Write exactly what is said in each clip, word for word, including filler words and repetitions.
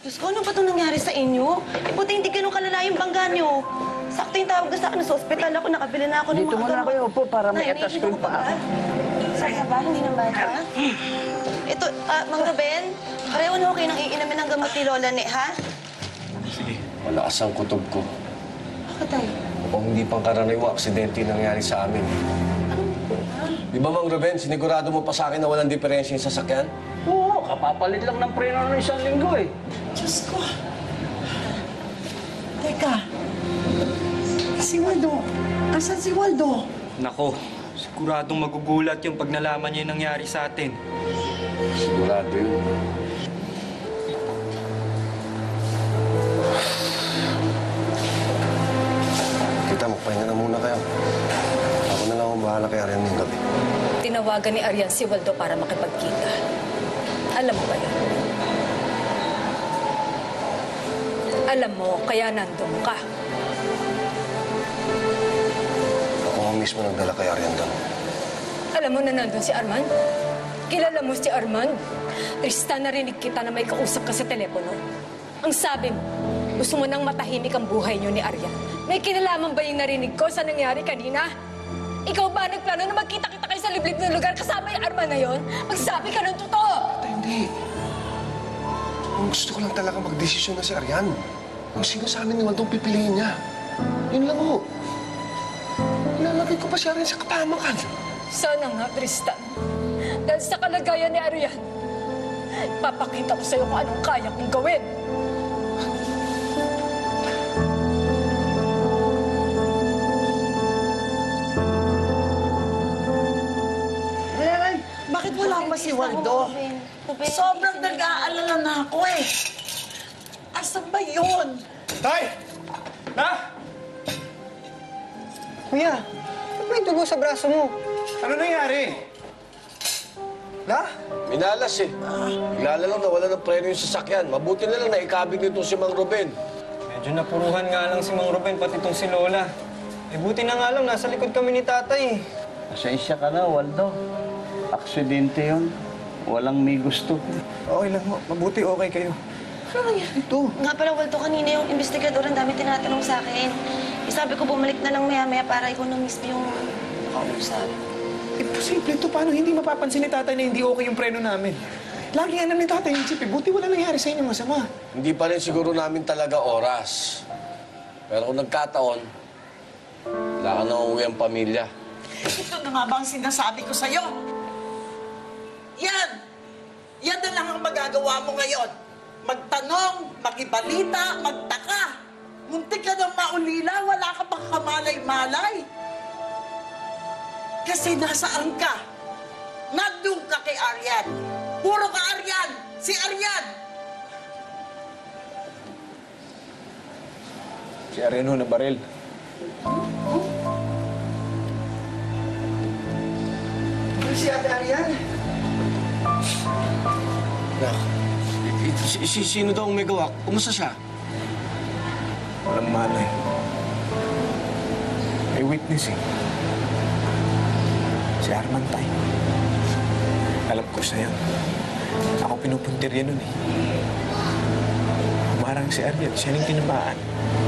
Diyos ko, ano ba itong nangyari sa inyo? Eh, buti hindi ganun kalala yung bangga nyo. Sakto yung tawag na sa akin, sa ospital ako, nakabili na ako ng Dito mga muna kayo po para may Nay, atas naiinom ko yung ka paa. ba? Saya ba? Hindi na ba? Ha? Ito, ah, Mang Ruben, pareho na okay nang iinamin ng gamot ni Lola ni, ha? Sige. Malakas ang kutob ko. Bakit tayo? Kung hindi pang karaniwa, aksidente yung nangyari sa amin. Di ba, Mang Ruben, sinigurado mo pa sa akin na walang diferensya yung sasakyan? Oo, kapapalit lang ng preno ng isang linggo eh. Diyos ko. Teka. Si Waldo. Asan si Waldo? Nako, siguradong magugulat yung pag nalaman niya yung nangyari sa atin. Sigurado yun. Tita, magpahinga na muna kayo. Ako na lang ang bahala kay Arian ng gabi. Tinawagan ni Arian si Waldo para makipagkita. Alam mo ba yun? Alam mo, kaya nandun ka. Ako nga mismo nagdala kay Arian doon. Alam mo na nandun si Arman? Kilala mo si Arman? Tristan, narinig kita na may kausap ka sa telepono. Ang sabi mo, gusto mo nang matahimik ang buhay niyo ni Arian. May kinalaman ba yung narinig ko sa nangyari kanina? Ikaw ba nagplano na magkita-kita kayo sa liblib na lugar kasama yung Arman na yon? Magsabi ka ng totoo! Ate, hindi. Ang gusto ko lang talaga magdesisyon na si Arian. Kung sino sa amin ni Waldong pipiliin niya. Yun lang ho. Ilalagay ko pa si Arian sa kapamakan. Sana nga, Tristan. Dahil sa kalagayan ni Arian, papakita ko sa'yo kung anong kaya kong gawin. Ren, bakit wala pa si Waldo? Sobrang nag-aalala na ako eh. Asan ba yun? Tay! Na! Kuya, ano ba yung dugo sa braso mo? Ano nangyari? Na? Minalas eh. Bigla lang nawala ng preno yung sasakyan. Mabuti na lang na ikabig nito si Mang Ruben. Medyo napuruhan nga lang si Mang Ruben, pati itong si Lola. Eh, buti na nga lang, nasa likod kami ni tatay. Pasensya ka na, Waldo. Aksidente yun. Walang may gusto. Okay lang mo. Mabuti okay kayo. Ano nangyari? Ito. Nga pala, Waldo, kanina yung investigador ang dami tinatanong sa akin. Eh, sabi ko, bumalik na lang maya-maya para ikaw na mismo yung nakausap. Imposible ito. Paano hindi mapapansin ni tatay na hindi okay yung preno namin? Laging alam ni tatay yung chip eh. Buti wala nangyari sa inyo masama. Hindi pa rin siguro namin talaga oras. Pero kung nagkataon, wala ka nang uwi ang pamilya. Ito na nga ba ang sinasabi ko sa'yo? Yan! Yan na lang ang magagawa mo ngayon. Magtanong, magibalita, magtaka. Muntik ka ng maulila, wala ka pang kamalay-malay. Kasi nasaan ka? Nandun ka kay Arian. Puro ka Arian! Si Arian! Si Areno na baril. Si Ate Arian? Nak, si, si, sino daw ang may gawa? Kumusta siya? Walang malay. May witness eh. Si Arman tayo. Alam ko siya yun. Ako pinupuntir yan nun eh. Umarang si Arian, siya nang tinamaan.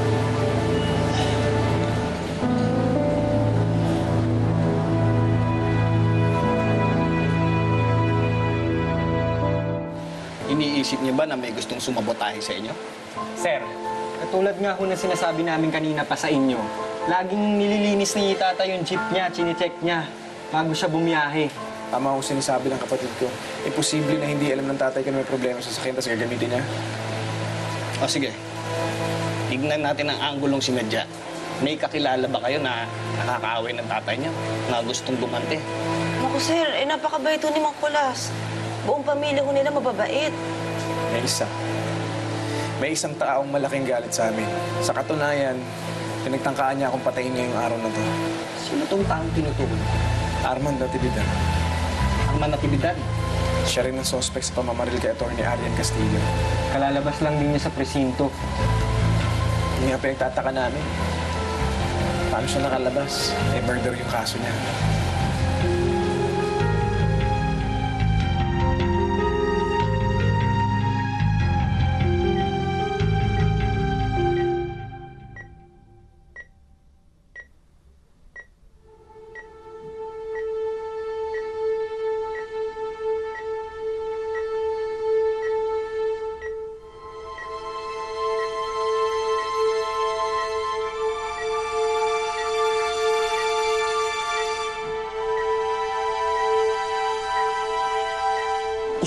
Iniisip niyo ba na may gustong sumabotahe sa inyo? Sir, katulad nga ho na sinasabi namin kanina pa sa inyo, laging nililinis ni tata yung jeep niya, chine-check niya, bago siya bumiyahe. Tama ako sinasabi ng kapatid ko. Imposible na hindi alam ng tatay ko na may problema sa sakyan tapos gagamitin niya. O sige, tignan natin ang anggulong sinadya. May kakilala ba kayo na nakakaaway ng tatay niya na gustong gumante? Naku, sir, eh, napakabait ho ni Mang Kulas. Buong pamilya ko nila mababait. May isa. May isang taong malaking galit sa amin. Sa katunayan, pinagtangkaan niya akong patayin ngayong araw na to. Sino tong taong tinutukoy? Armand Natividad. Ang manatibidad. Siya rin ang suspect sa pamamaril kay Atty. Arian Castillo. Kalalabas lang din niya sa presinto. Hindi nga pinagtataka namin. Paano siya nakalabas? Eh, murder yung kaso niya.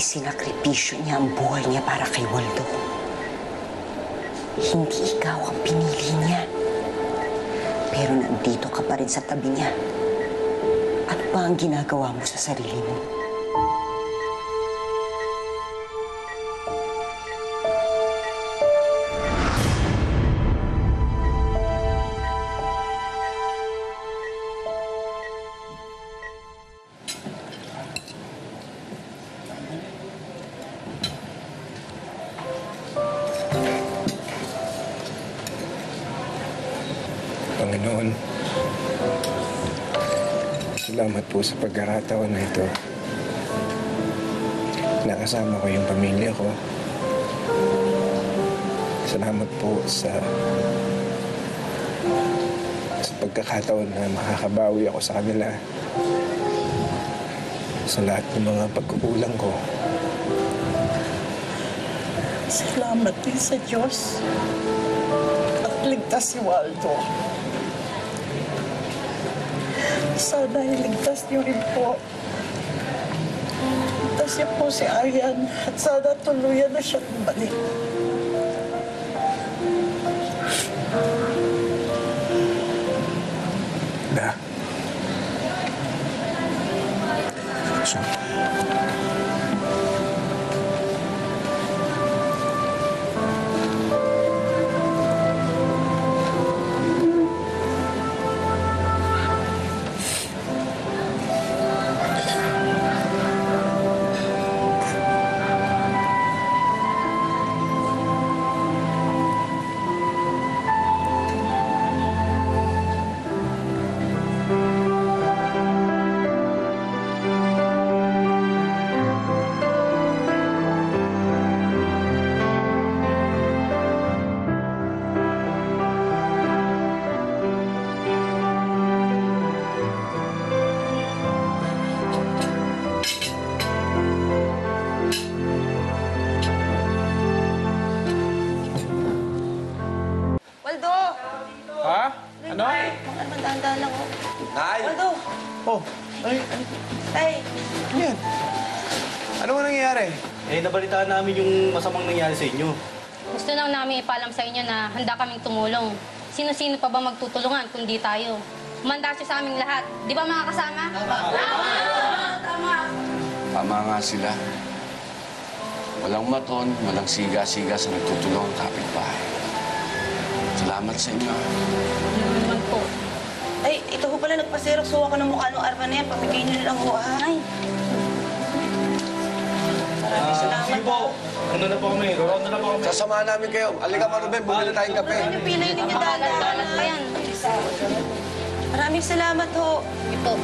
Isinakripisyo niya ang buhay niya para kay Waldo. Hindi ikaw ang pinili niya. Pero nandito ka pa rin sa tabi niya. Ano pa ang ginagawa mo sa sarili mo? Panginoon, salamat po sa pagkakataon na ito. Nakasama ko yung pamilya ko. Salamat po sa sa pagkakataon na makakabawi ako sa kanila sa lahat ng mga pagkukulang ko. Salamat din sa Diyos at ligtas si Waldo. Sana iligtas niyo rin po. Ligtas niyo po si Aryan at sana tuluyan na siya bumalik. Da. So, Waldo! Ha? Ano? Mga naman, dahan-dahan lang, oh. Nay! Waldo! Oh, ay, ano, Tay! ano yan? Ano nga nangyayari? Eh, nabalitaan namin yung masamang nangyari sa inyo. Gusto lang namin ipalam sa inyo na handa kaming tumulong. Sino-sino pa ba magtutulungan kundi tayo? Umanda siya sa aming lahat. Di ba mga kasama? Tama! Tama! Tama nga sila. Walang maton, walang siga-siga sa nagtutulong ang kapitbahay. Salamat sa inyo. Ano naman po? Ay, ito ho pala, nagpa-xerox ho ako ng mukha ng Arman na yan. Pamigay niyo na lang ho, ah. Ay. Maraming salamat. Sige po. Ano na po kami? Roronda na po kami. Sasamahan namin kayo. Halika, Maruben, bumili tayong kape. Ano yung pilay ninyo, dahan-dahan? Dalat pa yan. Maraming salamat ho. Ito.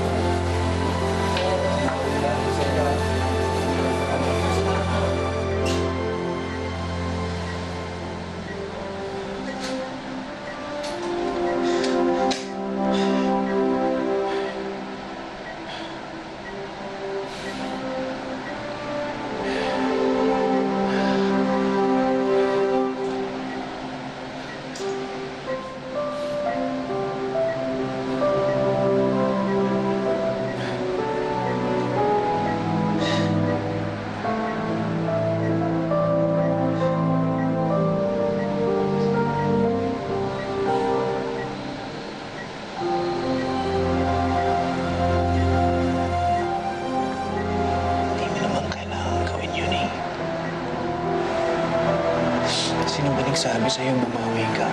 sino ba nagsabi sa'yo bumawi ka?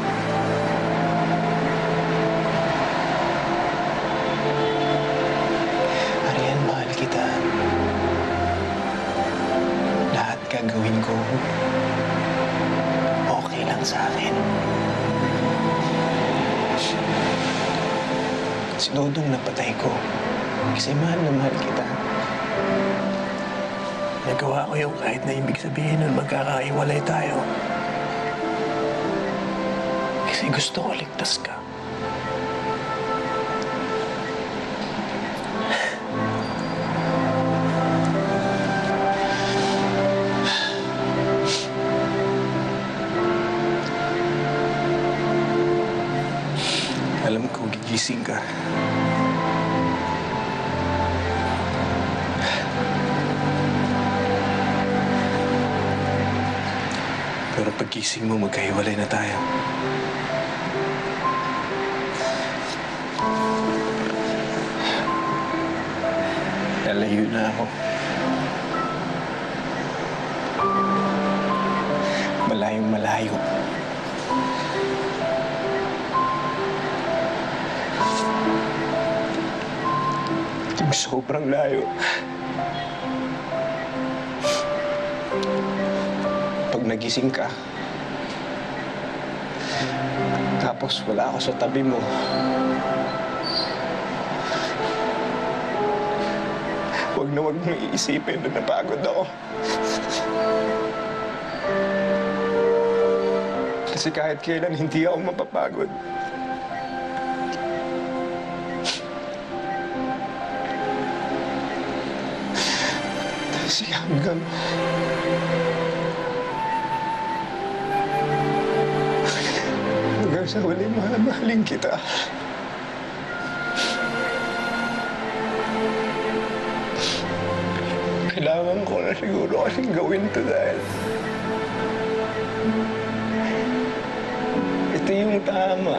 Aryan, mahal kita. Lahat gagawin ko, okay lang sa akin. Si Dodong napatay ko kasi mahal na mahal kita. Nagawa ko yung kahit na ibig sabihin nun magkakaiwalay tayo. Kasi gusto ko ligtas ka. Alam ko, gigising ka. Pero pagkising mo, magkahiwalay na tayo. Lalayo na ako. Malayong malayo. Yung sobrang layo. Pag nagising ka, tapos wala ako sa tabi mo, huwag na huwag mong iisipin na napagod ako. Kasi kahit kailan, hindi ako mapapagod. Kasi hanggang... hanggang sa huli, mahal-mahalin kita. Kailangan ko na siguro kasing gawin ito dahil... ito yung tama.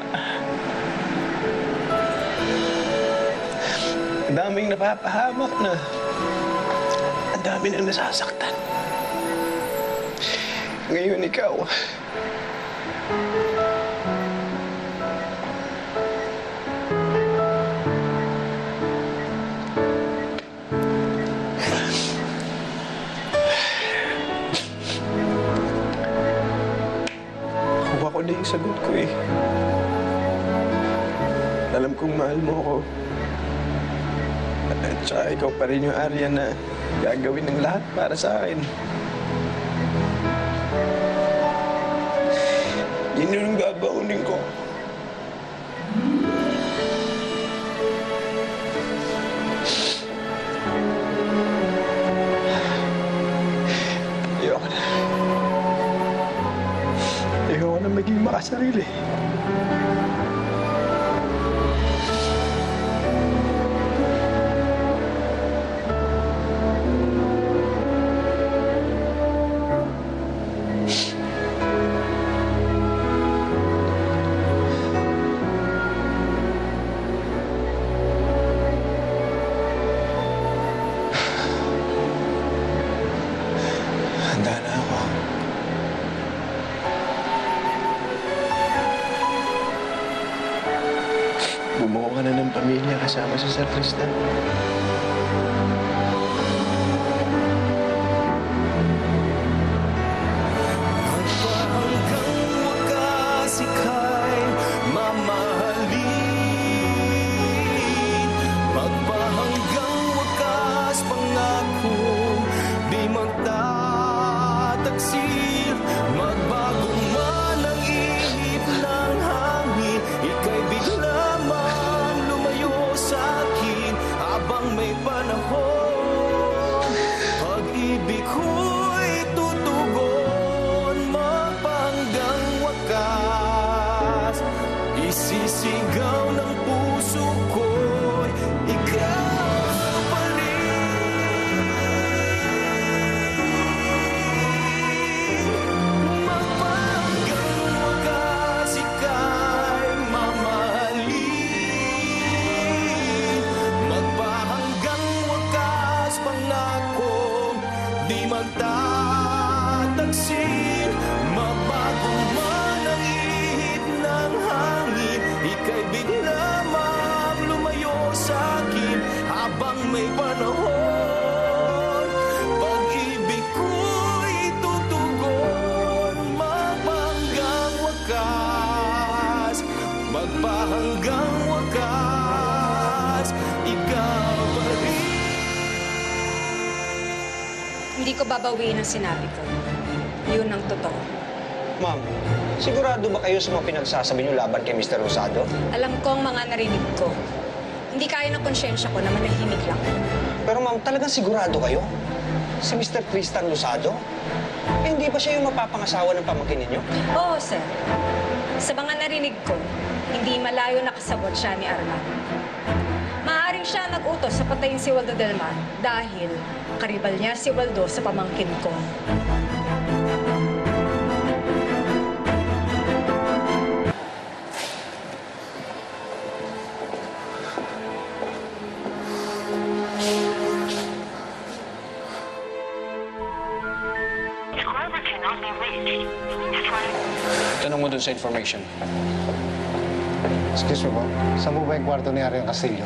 Ang daming napapahamak na. Ang dami nang nasasaktan. Ngayon ikaw. Kuha ko na yung sagot ko eh. Alam kong mahal mo ako. At saka ikaw pa rin yung Arya na gagawin ng lahat para sa akin. Yun yung babaunin ko. Ayoko na. Ayoko na maging makasarili. Handa na ako. Bumuo ka na ng pamilya kasama si Sir Tristan. Hanggang wakas ika'y mamahalin. Magpahanggang wakas pangako di magtataksil. Magbago man ang ihip ng hangin, ika'y bigla man lumayo sa akin habang may panahon. Pag-ibig ko'y tutugon, magpahanggang wakas. Isisigaw ng puso ko'y ikaw pa rin. Magpahanggang wakas ika'y mamahalin. Magpahanggang wakas pangako di magtataksil. Magbago man ang ihip ng hangin, ika'y bigla mang lumayo sa akin habang may panahon. Pag-ibig ko'y tutugon, magpahanggang wakas. Magpahanggang wakas, ikaw pa rin. Hindi ko babawiin ang sinabi ko. Yun ang totoo. Ma'am, sigurado ba kayo sa mga pinagsasabi niyo laban kay Mister Rosado? Alam ko ang mga narinig ko. Hindi kaya ng konsyensya ko na manahimik lang. Pero ma'am, talagang sigurado kayo? Si Mister Tristan Rosado? Eh, hindi ba siya yung mapapangasawa ng pamangkin ninyo? Oo, sir. Sa mga narinig ko, hindi malayo nakasabot siya ni Arman. Maaaring siya nag-utos sa patayin si Waldo Del Mar dahil karibal niya si Waldo sa pamangkin ko. Tanong mo dun sa information. Excuse me po, saan po ba yung kwarto ni Arian Castillo?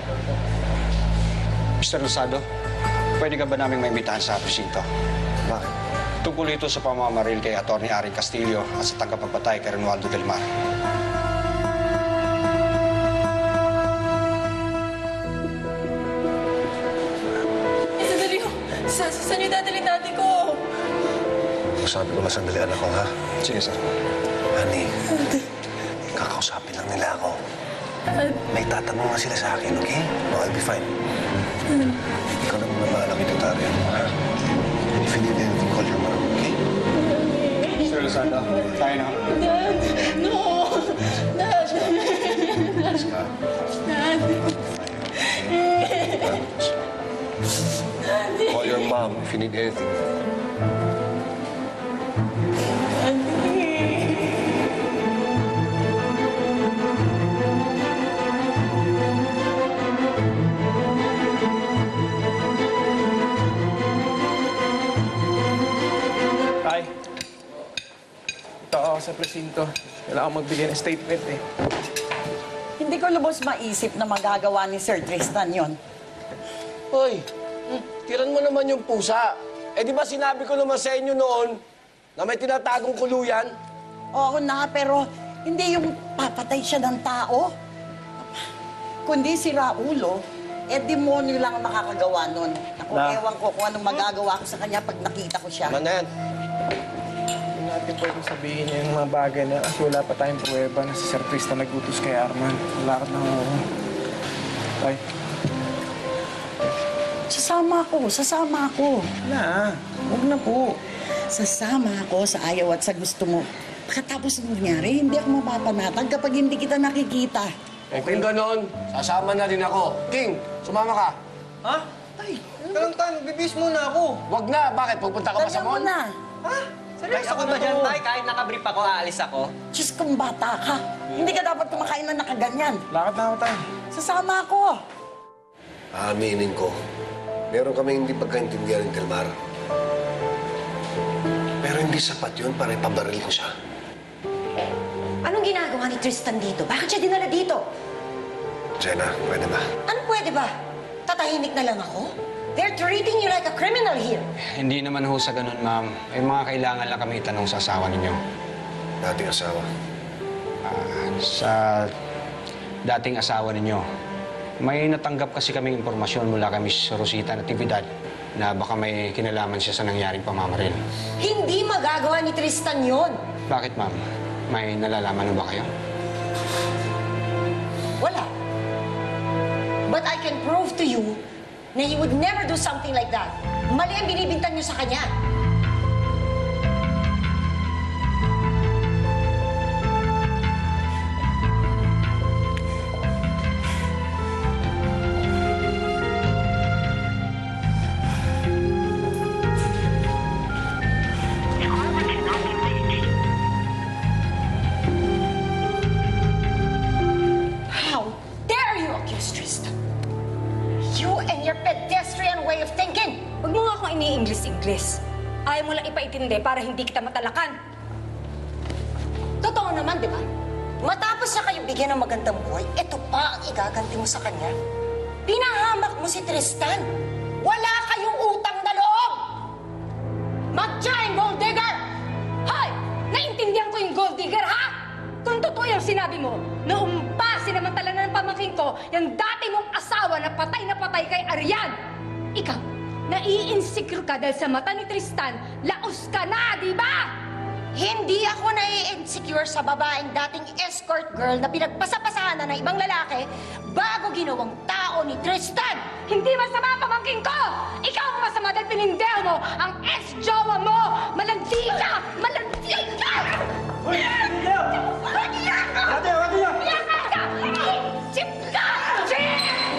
mister Losado, pwede ka ba naming maimbitahan sa presinto? Bakit? Tungkol ito sa pamamaril kay Atty. Arian Castillo at sa tagapagpatay kay Romualdo Del Mar. Eh, sandali ko. Sa, saan niyo dadalhin daddy ko? Sabi ko na sandali, anak ko, ha? Sige, sir. Honey, kakausapin lang nila ako. May tatanong nga sila sa akin, okay? No, I'll be fine. Ikaw na muna bahala kay Tita Arian, ha? And if you need anything, call your mom, okay? mister Losado, tayo na. Dad! No! Dad! Let's go. Dad! Call your mom if you need anything. Tay, ito ako sa presinto. Kailangan magbigay ng statement eh. Hindi ko lubos maisip na magagawa ni Sir Tristan yon. Hoy, tiran mo naman yung pusa. Eh di ba sinabi ko naman sa inyo noon na may tinatagong kuluyan? Oo na, pero hindi yung papatay siya ng tao. Kundi si Raulo, eh demonyo lang ang makakagawa nun. Ako, Na. ewan ko kung anong magagawa ko sa kanya pag nakita ko siya. Manan, Hindi natin pwedeng sabihin niya yung mga bagay na kasi wala pa tayong pruweba na si Sir Tristan nagutos kay Arman. Wala ka na ako. Tay, Sasama ako, sasama ako. na. Huwag na po. Sasama ako sa ayaw at sa gusto mo. Pagkatapos ng nangyari, hindi ako mapapanatag kapag hindi kita nakikita. eh kung ganon, sasama na din ako. King, sumama ka. Ha? Tay, ganun tayo. Bibis muna ako. Wag na, bakit? Pupunta ka pa sa Dalihan mo mall? na. Ha? Seryoso ka ba dyan, Tay? Kahit nakabrief ako, aalis ako. Diyos kong bata ka. Hindi ka dapat kumakain na nakaganyan. Lakad na ako, Tay. Sasama ako. Aaminin ko, meron kami hindi pagkaintindihan ng Delmar. Pero hindi sapat yun para ipabaril ko siya. Anong ginagawa ni Tristan dito? Bakit siya dinala dito? Jenna, pwede ba? Ano pwede ba? Tatahimik na lang ako? They're treating you like a criminal here. Hindi naman ho sa ganun, ma'am. May mga kailangan lang kami itanong sa asawa ninyo. Dating asawa. Ah, sa dating asawa ninyo, may natanggap kasi kaming impormasyon mula kay Miss Rosita Natividad na baka may kinalaman siya sa nangyaring pamamaril. Hindi magagawa ni Tristan yon. Bakit, ma'am? May nalalaman ba kayo? Wala. But I can prove to you na he would never do something like that. Mali ang binibintang niyo sa kanya. How dare you accuse Tristan? You and your pedestrian way of thinking. Huwag mo nga akong ini-English-English. Ayaw mo lang ipaintindi para hindi kita matalakan. Totoo naman, di ba? Matapos siya kayo bigyan ng magandang buhay, ito pa ang igaganti mo sa kanya. Pinahamak mo si Tristan. Wala kayong utang na loob! Matyaing gold digger! Hoy! Naintindihan ko yung gold digger, ha? Kung totoo yung sinabi mo, noong pa sinamantala na ng pamangkin ko, yung dati mong asawa na patay na patay kay Arian. Ikaw, nai-insecure ka dahil sa mata ni Tristan, laos ka na, di ba? Hindi ako nai-insecure sa babaeng dating escort girl na pinagpasapasahan na ng ibang lalaki bago ginawang tao ni Tristan. Hindi masama ang pamangkin ko! Ikaw ang masama dahil pinindeho mo ang ex-jowa mo! Malandi ka! Malandi ka! Malandi ka! Ate, ate niya! Iyakan ka! Chip ka! Chip!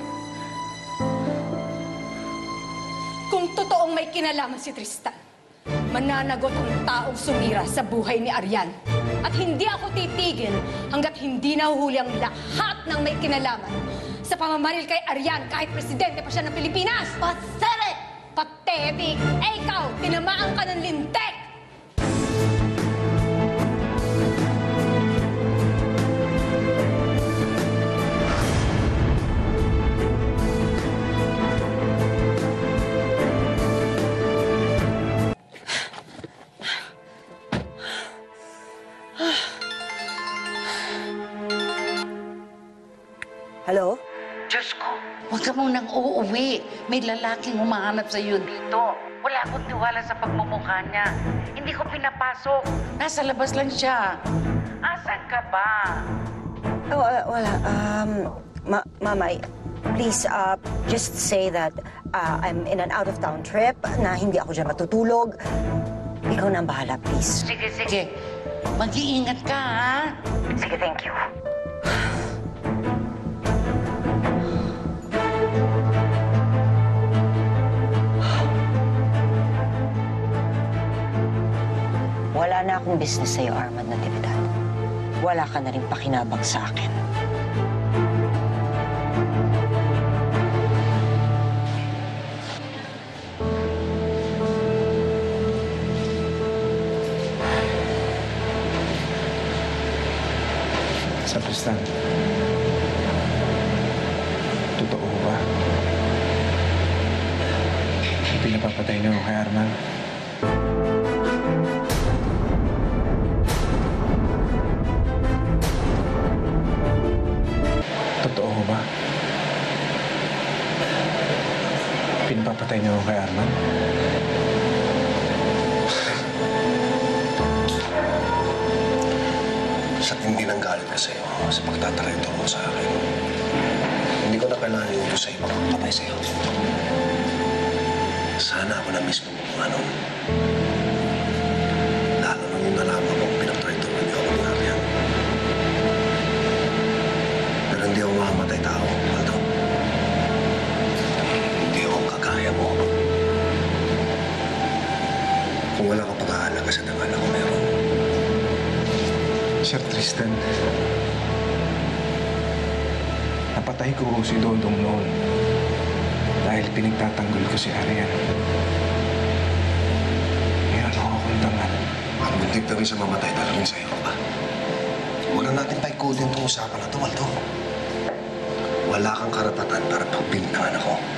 Kung totoong may kinalaman si Tristan, mananagot ang taong sumira sa buhay ni Arian. At hindi ako titigil hanggat hindi nahuhuli ang lahat ng may kinalaman sa pamamaril kay Arian kahit presidente pa siya ng Pilipinas. Pathetic! Pathetic! Eh ikaw, tinamaan ka ng lintek! Hello? Diyos ko, huwag ka munang uuwi. May lalaking humahanap sa iyo dito. Wala akong tiwala sa pagmumukha niya. Hindi ko pinapasok. Nasa labas lang siya. Asan ka ba? Oh, uh, wala. Um, ma Mamay, please, uh, just say that uh, I'm in an out-of-town trip, na hindi ako dyan matutulog. Ikaw na ang bahala, please. Sige, sige. Mag-iingat ka, ha? Sige, thank you. Wala na akong business sa'yo, Armand Natividad. Wala ka na rin pakinabang sa akin. Sir Tristan, totoo ba? Pinapapatay niyo kay Arman? Totoo ba? Pinapapatay niyo kay Arman? Sa tindi ng galit ko sa'yo, sa pagtatarito mo sa akin, hindi ko na kailangan iutos sa'yo magpapatay sa'yo. Sana ako na mismo kung ano. Lalo nang yung nalaman kong pinagtarito mo niyo ako ni Arian. Pero hindi ako makamatay tao, Aldo. Hindi ako kagaya mo. Kung wala ka pag-aalaga sa dangal ako meron. Sir Tristan, napatay ko si Dodong noon dahil pinagtatanggol ko si Arian. Ngayon ako akong dangal. Ang buntik na rin sa mamatay talagang sa'yo, pa. Wala natin paikutin itong usapan na ito, Waldo. Wala kang karapatan para pagbintangan ako.